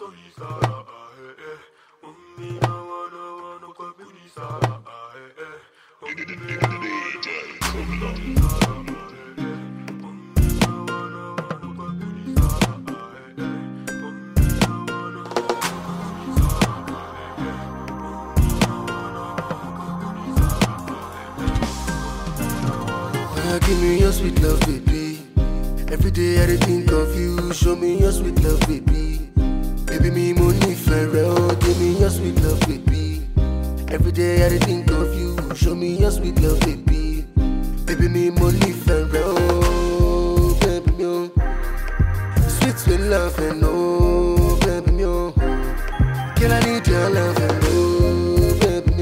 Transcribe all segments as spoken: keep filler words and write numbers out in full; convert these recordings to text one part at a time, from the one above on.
Give me your sweet love, baby. Every day I think of you. Show me your sweet love, baby. Baby, me money Pharaoh. Give me your sweet love, baby. Every day I think of you. Show me your sweet love, baby. Baby, me money Pharaoh. Baby, me sweet sweet love and oh, baby, me can I need your love and oh, baby,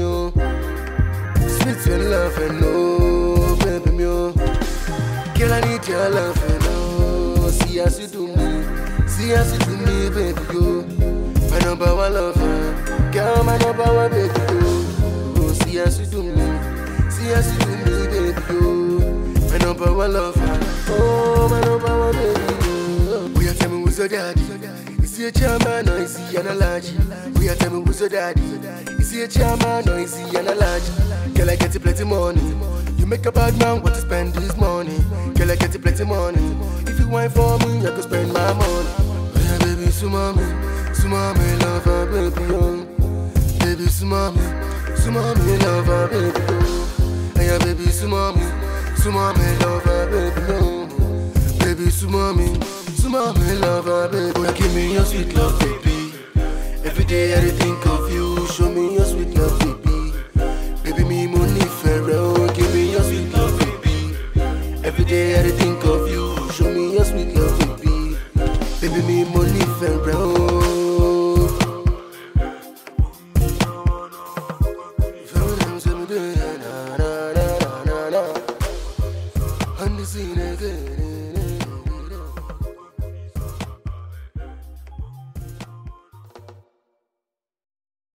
me sweet sweet love and oh, baby, me girl, I need your love and oh, see as you do me, see as you do me, baby, yo. My number one lover, girl, my number one baby, yo. Oh, see as you do me, see as you do me, baby, yo. My number one lover, oh, my number one baby, yo. We are tell me who's your daddy. Is he a chairman or is he an allergy? We are tell me who's your daddy. Is he a chairman or is he an allergy? Girl, I get you plenty money. You make a bad man want to spend this money. Girl, I get you plenty money. If you want for me, I could spend my money. Oh yeah, baby, sumami, sumami, love her, baby, oh. Baby, sumami, sumami, love her, baby, oh. Oh yeah, baby, sumami, sumami, love her, baby, oh. Baby, sumami, sumami, love her, baby. Oh yeah, give me your sweet love, baby. Every day I think of you. Show me your sweet love, baby. Baby, me money Pharaoh. Give me your sweet love, baby. Every day I think of you. Show me your sweet love, baby. Baby, me money Pharaoh. On the scene again.